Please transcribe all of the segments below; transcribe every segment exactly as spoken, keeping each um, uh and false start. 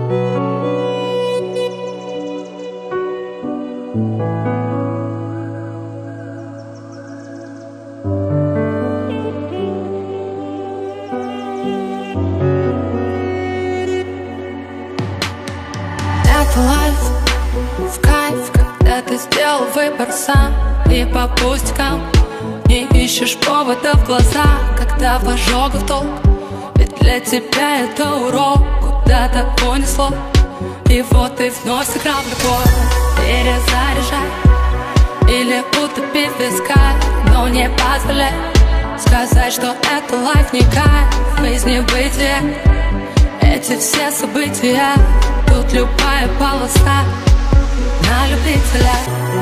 Это лайф, в кайф, когда ты сделал выбор сам. И по пустякам не ищешь повода в глаза, когда в ожогах толк. Ведь для тебя это урок, куда-то понесло. И вот ты вновь сыграл в любовь. Перезаряжай или утопи в висках, но не позволяй сказать, что это лайф не кайф из небытия. Эти все события, тут любая полоса на любителя.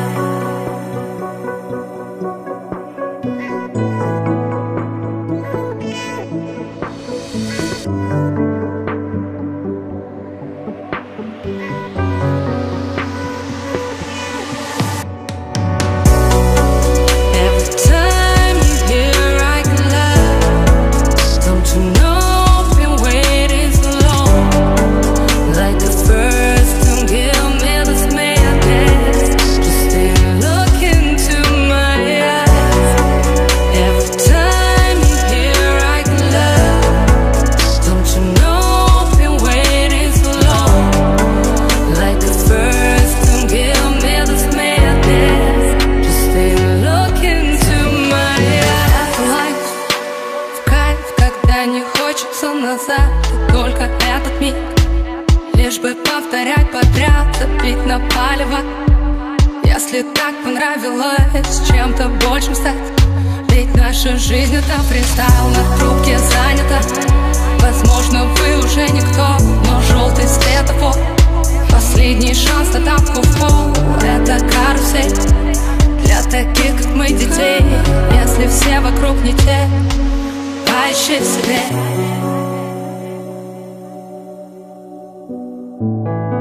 Не хочется назад, только этот миг, лишь бы повторять подряд, забить на палево. Если так понравилось чем-то большим стать, ведь наша жизнь это фристайл, на трубке занята. Возможно, вы уже никто, но желтый светофор, последний шанс на тапку в пол. Это карусель для таких, как мы, детей. Если все вокруг не те, поищи в себе.